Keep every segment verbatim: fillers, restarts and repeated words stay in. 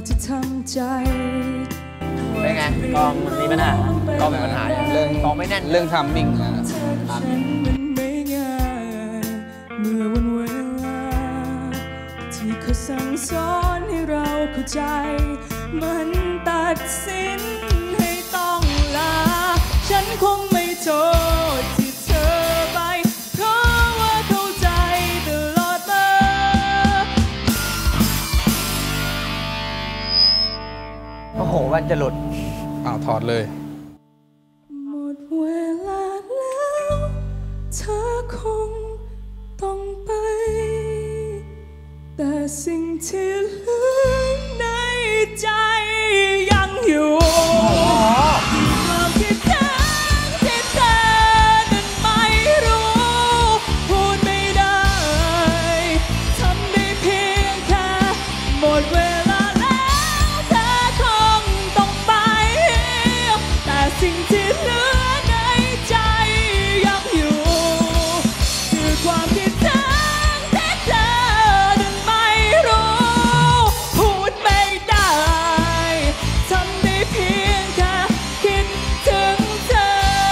ที่ทำใจเป็นไงกองมันมีปัญหากองมีปัญหาเรื่องกองไม่แน่นเรื่องทัมมิ่งนะเมื่อวันเวลาที่เขาสั่งสอนให้เราเข้าใจมันตัดสินให้ต้องลาฉันคงไม่โทษที่เธอไปเพราะว่าเข้าใจตลอดมาโอ้โหวันจะหลุดอ้าวถอดเลยหมดเวลาแล้วเธอคงต้องไปแต่สิ่งที่เหลือในใจยังอยู่ความคิดถึงที่เธอนั้นไม่รู้พูดไม่ได้ทำได้เพียงแค่หมดเวลาแล้วเธอคงต้องไปแต่สิ่งที่เหลือในใจยังอยู่คือความคิดถึงที่เธอนั้นไม่รู้พูดไม่ได้ทำได้เพียงแค่คิดถึงเธอ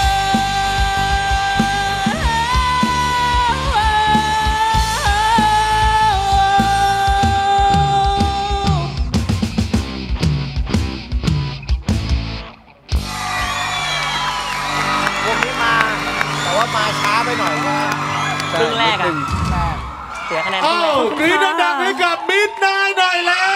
วงนี้มาแต่ว่ามาช้าไปหน่อยนะครึ่งแรกอะเสียคะแนนครึ่งแรกกรี๊ดดังๆให้กับมิดไนท์หน่อยแล้ว